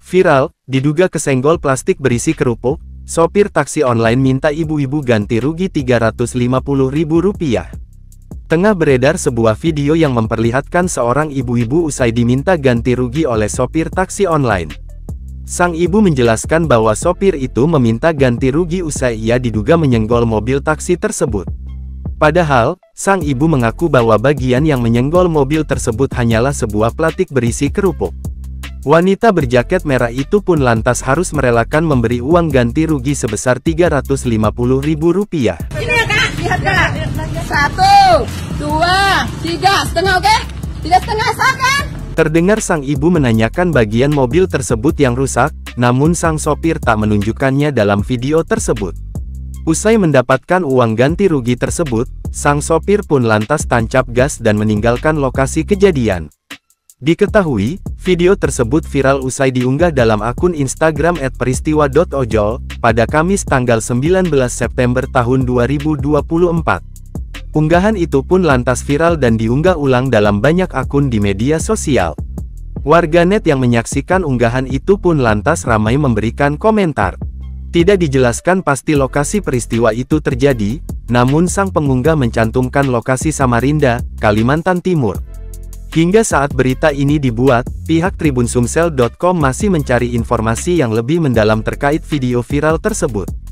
Viral, diduga kesenggol plastik berisi kerupuk, sopir taksi online minta ibu-ibu ganti rugi Rp350.000. Tengah beredar sebuah video yang memperlihatkan seorang ibu-ibu usai diminta ganti rugi oleh sopir taksi online. Sang ibu menjelaskan bahwa sopir itu meminta ganti rugi usai ia diduga menyenggol mobil taksi tersebut. Padahal, sang ibu mengaku bahwa bagian yang menyenggol mobil tersebut hanyalah sebuah plastik berisi kerupuk. Wanita berjaket merah itu pun lantas harus merelakan memberi uang ganti rugi sebesar Rp350.000. Ini ya kak, lihat kak. 1, 2, 3 setengah, oke? 3 setengah sah kan? Terdengar sang ibu menanyakan bagian mobil tersebut yang rusak, namun sang sopir tak menunjukkannya dalam video tersebut. Usai mendapatkan uang ganti rugi tersebut, sang sopir pun lantas tancap gas dan meninggalkan lokasi kejadian. Diketahui, video tersebut viral usai diunggah dalam akun Instagram @peristiwa.ojol, pada Kamis tanggal 19 September tahun 2024. Unggahan itu pun lantas viral dan diunggah ulang dalam banyak akun di media sosial. Warganet yang menyaksikan unggahan itu pun lantas ramai memberikan komentar. Tidak dijelaskan pasti lokasi peristiwa itu terjadi, namun sang pengunggah mencantumkan lokasi Samarinda, Kalimantan Timur. Hingga saat berita ini dibuat, pihak TribunSumsel.com masih mencari informasi yang lebih mendalam terkait video viral tersebut.